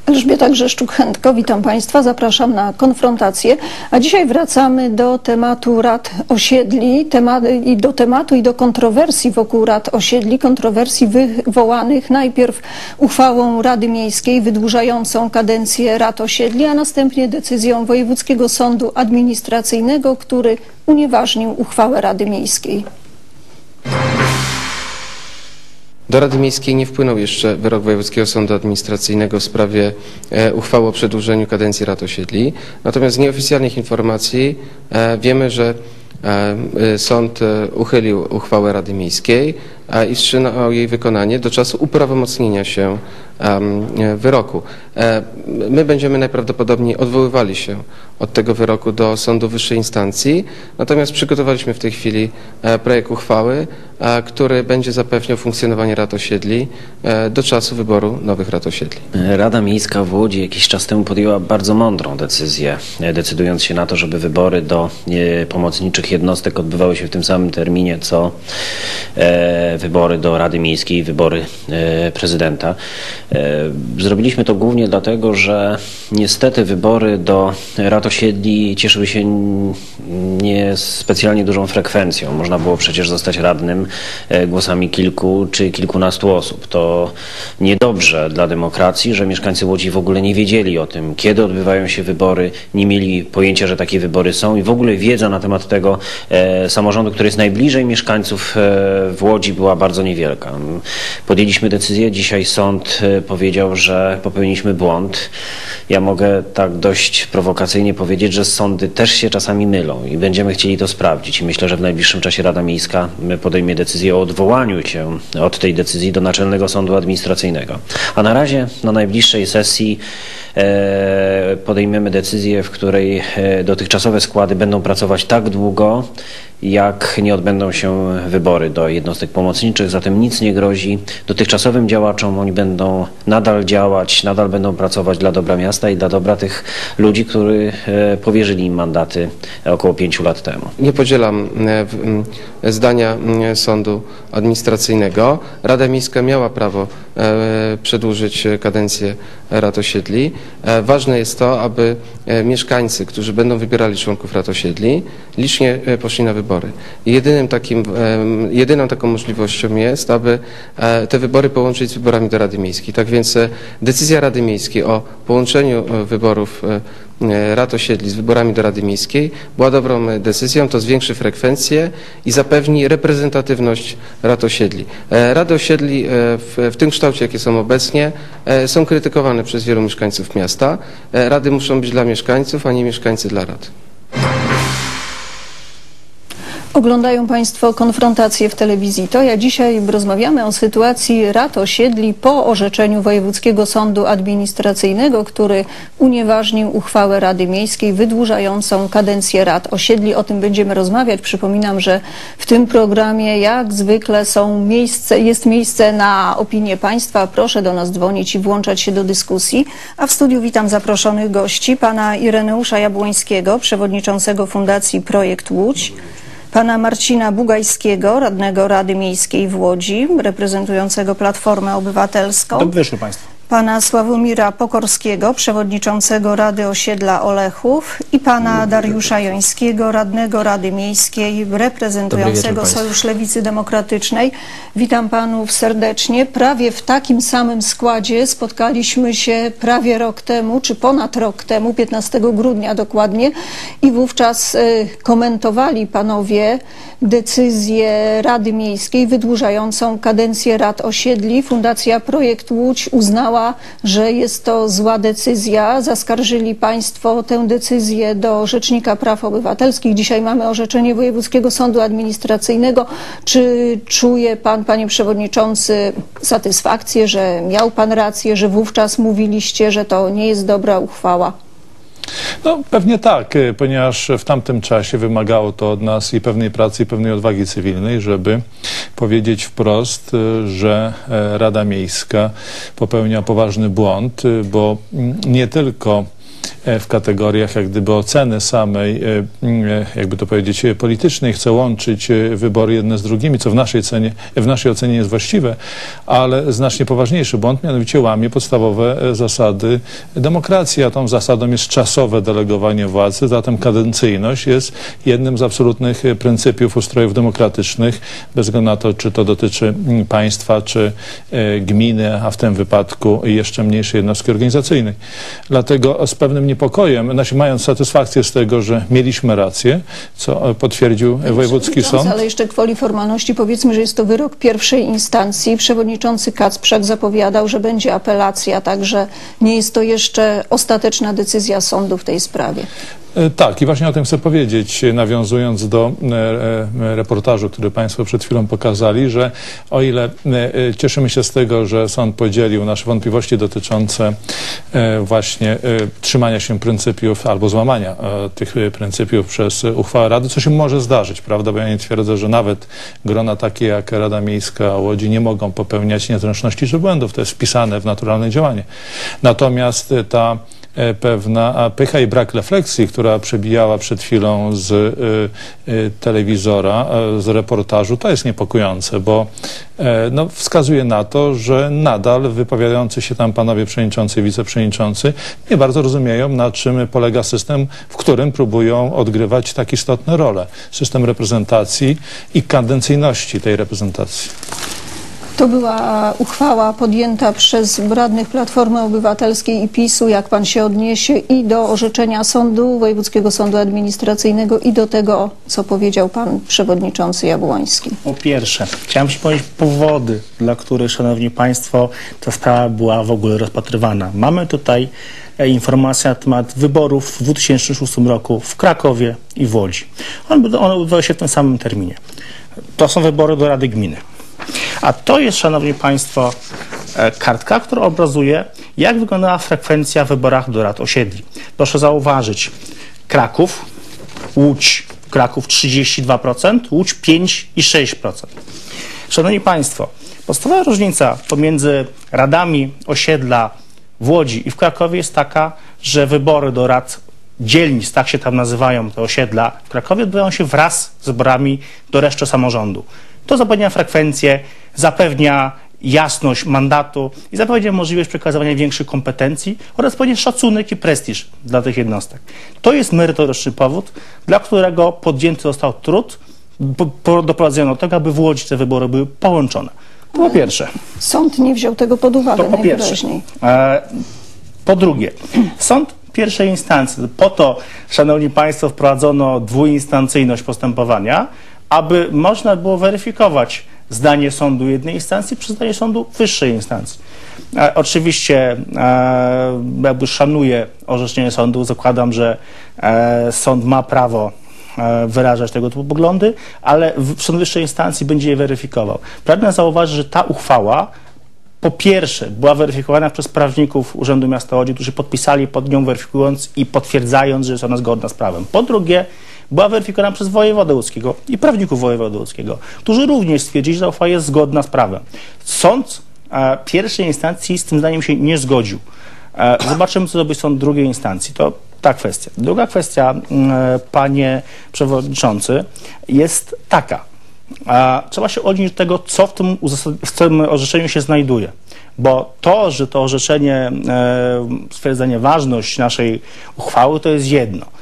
Elżbieta Grzeszczuk-Chętko, witam Państwa, zapraszam na konfrontację. A dzisiaj wracamy do tematu rad osiedli i do kontrowersji wokół rad osiedli, kontrowersji wywołanych najpierw uchwałą Rady Miejskiej wydłużającą kadencję rad osiedli, a następnie decyzją Wojewódzkiego Sądu Administracyjnego, który unieważnił uchwałę Rady Miejskiej. Do Rady Miejskiej nie wpłynął jeszcze wyrok Wojewódzkiego Sądu Administracyjnego w sprawie uchwały o przedłużeniu kadencji rad osiedli. Natomiast z nieoficjalnych informacji wiemy, że sąd uchylił uchwałę Rady Miejskiej i wstrzymał jej wykonanie do czasu uprawomocnienia się wyroku. My będziemy najprawdopodobniej odwoływali się od tego wyroku do sądu wyższej instancji, natomiast przygotowaliśmy w tej chwili projekt uchwały, który będzie zapewniał funkcjonowanie rad osiedli do czasu wyboru nowych rad osiedli. Rada Miejska w Łodzi jakiś czas temu podjęła bardzo mądrą decyzję, decydując się na to, żeby wybory do pomocniczych jednostek odbywały się w tym samym terminie, co wybory do Rady Miejskiej i wybory prezydenta. Zrobiliśmy to głównie dlatego, że niestety wybory do rad osiedli cieszyły się nie specjalnie dużą frekwencją. Można było przecież zostać radnym głosami kilku czy kilkunastu osób. To niedobrze dla demokracji, że mieszkańcy Łodzi w ogóle nie wiedzieli o tym, kiedy odbywają się wybory, nie mieli pojęcia, że takie wybory są i w ogóle wiedza na temat tego samorządu, który jest najbliżej mieszkańców w Łodzi, była bardzo niewielka. Podjęliśmy decyzję, dzisiaj sąd powiedział, że popełniliśmy błąd. Ja mogę tak dość prowokacyjnie powiedzieć, że sądy też się czasami mylą i będziemy chcieli to sprawdzić. I myślę, że w najbliższym czasie Rada Miejska podejmie decyzję o odwołaniu się od tej decyzji do Naczelnego Sądu Administracyjnego. A na razie na najbliższej sesji podejmiemy decyzję, w której dotychczasowe składy będą pracować tak długo, jak nie odbędą się wybory do jednostek pomocniczych, zatem nic nie grozi dotychczasowym działaczom, oni będą nadal działać, nadal będą pracować dla dobra miasta i dla dobra tych ludzi, którzy powierzyli im mandaty około 5 lat temu. Nie podzielam zdania sądu administracyjnego. Rada Miejska miała prawo przedłużyć kadencję rad osiedli. Ważne jest to, aby mieszkańcy, którzy będą wybierali członków rad osiedli, licznie poszli na wybory. Jedyną taką możliwością jest, aby te wybory połączyć z wyborami do Rady Miejskiej. Tak więc decyzja Rady Miejskiej o połączeniu wyborów rad osiedli z wyborami do Rady Miejskiej była dobrą decyzją, to zwiększy frekwencję i zapewni reprezentatywność rad osiedli. Rady osiedli w tym kształcie, jakie są obecnie, są krytykowane przez wielu mieszkańców miasta. Rady muszą być dla mieszkańców, a nie mieszkańcy dla rad. Oglądają Państwo konfrontację w telewizji TOJA. Dzisiaj rozmawiamy o sytuacji rad osiedli po orzeczeniu Wojewódzkiego Sądu Administracyjnego, który unieważnił uchwałę Rady Miejskiej wydłużającą kadencję rad osiedli. O tym będziemy rozmawiać. Przypominam, że w tym programie jak zwykle jest miejsce na opinię Państwa. Proszę do nas dzwonić i włączać się do dyskusji. A w studiu witam zaproszonych gości. Pana Ireneusza Jabłońskiego, przewodniczącego Fundacji Projekt Łódź. Pana Marcina Bugajskiego, radnego Rady Miejskiej w Łodzi, reprezentującego Platformę Obywatelską. Dobry wieczór Państwu. Pana Sławomira Pokorskiego, przewodniczącego Rady Osiedla Olechów i pana Dariusza Jońskiego, radnego Rady Miejskiej, reprezentującego Sojusz Lewicy Demokratycznej. Witam panów serdecznie. Prawie w takim samym składzie spotkaliśmy się prawie rok temu, czy ponad rok temu, 15 grudnia dokładnie, i wówczas komentowali panowie decyzję Rady Miejskiej wydłużającą kadencję rad osiedli. Fundacja Projekt Łódź uznała, że jest to zła decyzja. Zaskarżyli państwo tę decyzję do Rzecznika Praw Obywatelskich. Dzisiaj mamy orzeczenie Wojewódzkiego Sądu Administracyjnego. Czy czuje pan, panie przewodniczący, satysfakcję, że miał pan rację, że wówczas mówiliście, że to nie jest dobra uchwała? No pewnie tak, ponieważ w tamtym czasie wymagało to od nas i pewnej pracy, i pewnej odwagi cywilnej, żeby powiedzieć wprost, że Rada Miejska popełnia poważny błąd, bo nie tylko w kategoriach jak gdyby oceny samej, jakby to powiedzieć, politycznej, chce łączyć wybory jedne z drugimi, co w naszej ocenie jest właściwe, ale znacznie poważniejszy błąd, mianowicie łamie podstawowe zasady demokracji, a tą zasadą jest czasowe delegowanie władzy, zatem kadencyjność jest jednym z absolutnych pryncypiów ustrojów demokratycznych, bez względu na to, czy to dotyczy państwa, czy gminy, a w tym wypadku jeszcze mniejszej jednostki organizacyjnej. Dlatego z pewnym niepokojem, mając satysfakcję z tego, że mieliśmy rację, co potwierdził wojewódzki sąd. Ale jeszcze gwoli formalności powiedzmy, że jest to wyrok pierwszej instancji. Przewodniczący Kacprzak zapowiadał, że będzie apelacja, także nie jest to jeszcze ostateczna decyzja sądu w tej sprawie. Tak, i właśnie o tym chcę powiedzieć, nawiązując do reportażu, który Państwo przed chwilą pokazali, że o ile cieszymy się z tego, że sąd podzielił nasze wątpliwości dotyczące właśnie trzymania się pryncypiów albo złamania tych pryncypiów przez uchwałę Rady, co się może zdarzyć, prawda, bo ja nie twierdzę, że nawet grona takie jak Rada Miejska Łodzi nie mogą popełniać niezręczności czy błędów, to jest wpisane w naturalne działanie. Natomiast ta pewna pycha i brak refleksji, która przebijała przed chwilą z telewizora, z reportażu, to jest niepokojące, bo no, wskazuje na to, że nadal wypowiadający się tam panowie przewodniczący i wiceprzewodniczący nie bardzo rozumieją, na czym polega system, w którym próbują odgrywać tak istotne role. System reprezentacji i kadencyjności tej reprezentacji. To była uchwała podjęta przez radnych Platformy Obywatelskiej i PiS-u, jak pan się odniesie i do orzeczenia sądu, Wojewódzkiego Sądu Administracyjnego i do tego, co powiedział pan przewodniczący Jabłoński. Po pierwsze, chciałem się powiedzieć powody, dla których, szanowni państwo, ta sprawa była w ogóle rozpatrywana. Mamy tutaj informacje na temat wyborów w 2006 roku w Krakowie i w Łodzi. One odbywały się w tym samym terminie. To są wybory do Rady Gminy. A to jest, szanowni państwo, kartka, która obrazuje, jak wyglądała frekwencja w wyborach do rad osiedli. Proszę zauważyć, Kraków, Łódź, Kraków 32%, Łódź 5,6%. Szanowni państwo, podstawowa różnica pomiędzy radami osiedla w Łodzi i w Krakowie jest taka, że wybory do rad dzielnic, tak się tam nazywają te osiedla, w Krakowie odbywają się wraz z wyborami do reszty samorządu. To zapewnia frekwencję, zapewnia jasność mandatu i zapewnia możliwość przekazywania większych kompetencji oraz pewnie szacunek i prestiż dla tych jednostek. To jest merytoryczny powód, dla którego podjęty został trud doprowadzenia do tego, aby w Łodzi te wybory były połączone. To po pierwsze. Sąd nie wziął tego pod uwagę najwyraźniej. Po drugie, sąd pierwszej instancji, po to, szanowni państwo, wprowadzono dwuinstancyjność postępowania, aby można było weryfikować zdanie sądu jednej instancji przez zdanie sądu wyższej instancji. Oczywiście jakby szanuję orzeczenie sądu, zakładam, że sąd ma prawo wyrażać tego typu poglądy, ale sąd wyższej instancji będzie je weryfikował. Pragnę zauważyć, że ta uchwała po pierwsze była weryfikowana przez prawników Urzędu Miasta Łodzi, którzy podpisali pod nią, weryfikując i potwierdzając, że jest ona zgodna z prawem. Po drugie, była weryfikowana przez wojewodę łódzkiego i prawników wojewody łódzkiego, którzy również stwierdzili, że ta uchwała jest zgodna z prawem. Sąd pierwszej instancji z tym zdaniem się nie zgodził. Zobaczymy, co zrobi sąd drugiej instancji. To ta kwestia. Druga kwestia, panie przewodniczący, jest taka. Trzeba się odnieść do tego, co w tym orzeczeniu się znajduje. Bo to, że to orzeczenie stwierdzenie ważność naszej uchwały, to jest jedno.